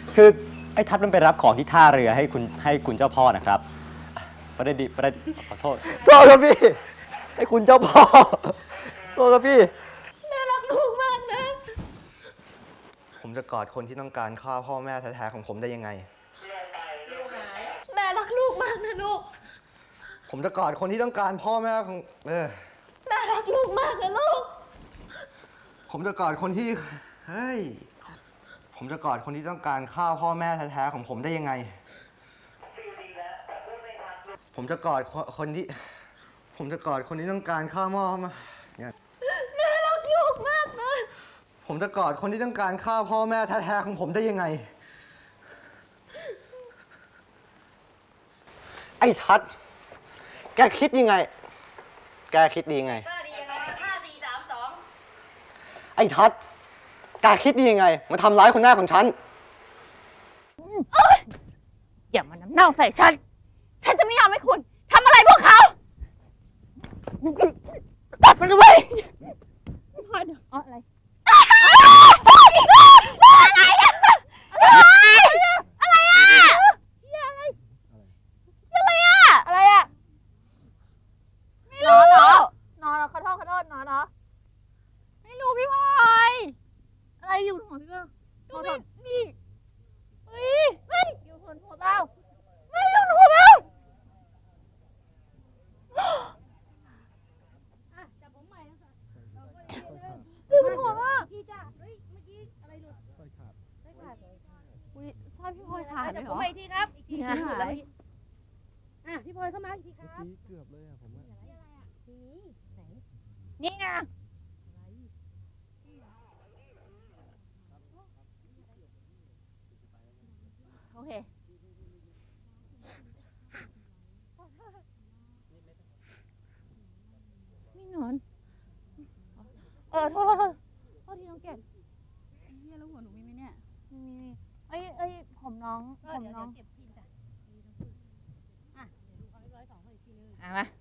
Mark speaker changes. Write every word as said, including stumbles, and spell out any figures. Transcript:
Speaker 1: คือไอ้ทัศน์มันไปรับของที่ท่าเรือให้คุณให้คุณเจ้าพ่อนะครับประเด็นดิประเด็นขอโทษโทษครับพี่ให้คุณเจ้าพ่อโทษครับพี่
Speaker 2: แม่รักลูกมากนะ
Speaker 1: ผมจะกอดคนที่ต้องการฆ่าพ่อแม่แท้ๆของผมได้ยังไง
Speaker 2: แม่รักลูกมากนะลูก
Speaker 1: ผมจะกอดคนที่ต้องการพ่อแม่ของเออ
Speaker 2: แม่รักลูกมากนะลูก
Speaker 1: ผมจะกอดคนที่เฮ้ยผมจะกอดคนที่ต้องการฆ่าพ่อแม่แท้ๆของผมได้ยังไงผมจะกอดคนที่ผมจะกอดคนที่ต้องการฆ่าพ่อมาเนี่ย
Speaker 2: แม่รักลูกมากนะ
Speaker 1: ผมจะกอดคนที่ต้องการฆ่าพ่อแม่แท้ๆของผมได้ยังไงไอ้ทัศน์แกคิดยังไงแกคิดดียังไง
Speaker 3: ก็ดียังไงห้าสี่สามสอง
Speaker 1: ไอ้ทัศน์แกคิดดียังไงมาทำร้ายคนหน้าของฉัน
Speaker 4: อย่ามาน้ำเน่าใส่ฉันฉันจะไม่ยอมให้คุณทำอะไรพวกเขาจับมันไว้พอเดี๋ยวอ๋ออะไรอะไรอะไรอะอะไรอะไรอะอะไรอะไม่รู้นอนนอนขอโทษขอโทษนอนเนาะไม่รู้พี่พลอยอะไรอยู่หัวพี่เปล่าโทษนี่เฮ้ยไม่อยู่หัวหัวเปล่าไม่อยู่หัวเปล่า
Speaker 3: อ่ะจับผมใหม่นะคะเราก็อีกทีนึง
Speaker 4: ดูมันหัวมาก
Speaker 3: พี่จ้าเฮ้ยเมื่อกี้อะไรหลุดสร้อยขาดสร้อยขาด
Speaker 4: อุ้ยสร้อยพี่พลอยขาดเลยเหร
Speaker 3: จับผม
Speaker 4: อ
Speaker 3: ใหม่อีกทีครับอีกที
Speaker 4: เนี่ย
Speaker 3: หลุด
Speaker 4: หา
Speaker 3: แล้ว
Speaker 4: ย
Speaker 3: อ่ะพี่พลอยเข้ามาอีกทีครับ
Speaker 5: เกือบเลยอะผมอะ
Speaker 3: นี่อะไรอ่ะนี่ไหน
Speaker 4: นี่ไงโอเคไม่นอนเออโทษโทษโทษโทษทีน้องเกดเฮียแล้วหัวหนูมีไหมเนี่ยมีมีเอ้ยเอ้ยผมน้องผมน้อง
Speaker 3: เก็บพี่จ้ะอ่ะเดี๋ยวดูความเรียบร้อยสองคนอีกทีนึง
Speaker 4: อ่ะมา